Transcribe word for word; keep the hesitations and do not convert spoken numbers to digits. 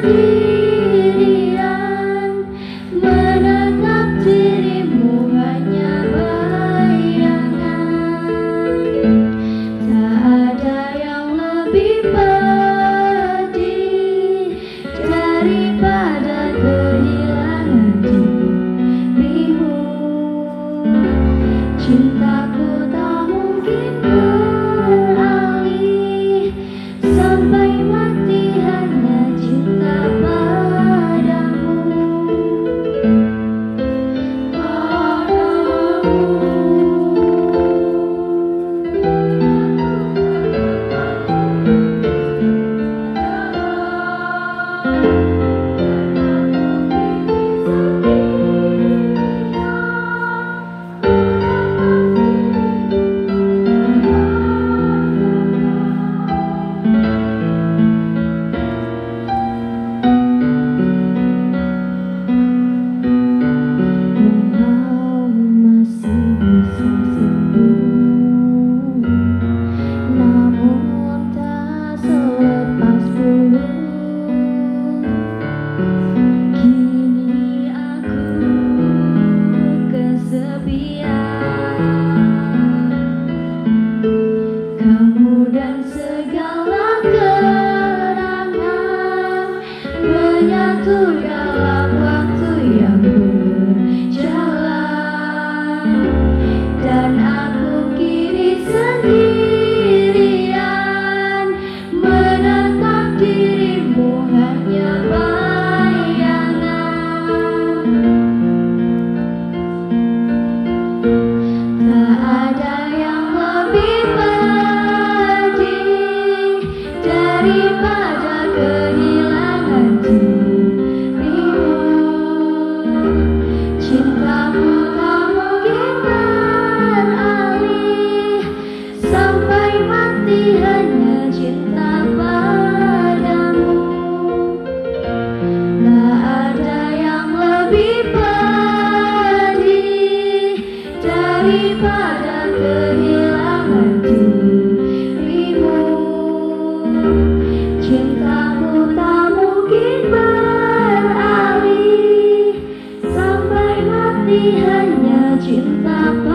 sendirian, menatap dirimu hanya bayangan. Tak ada yang lebih pedih daripada kehilangan dirimu. Cintaku tak mungkin beralih, sampai mati hanya cinta padamu. Walau masih bisa sembuh, namun tak selepas dulu. Kini aku kesepian, kamu dan segala kenangan menyatu dalam waktu yang berjalan, dan aku kini sendirian, menatap dirimu hanya bayangan. Tak ada yang lebih pedih daripada kehilangan dirimu. Cintaku tak mungkin beralih, sampai mati hanya cinta padamu. Tak ada yang lebih pedih daripada kehilangan dirimu. Cintaku tak mungkin beralih, sampai mati hanya cinta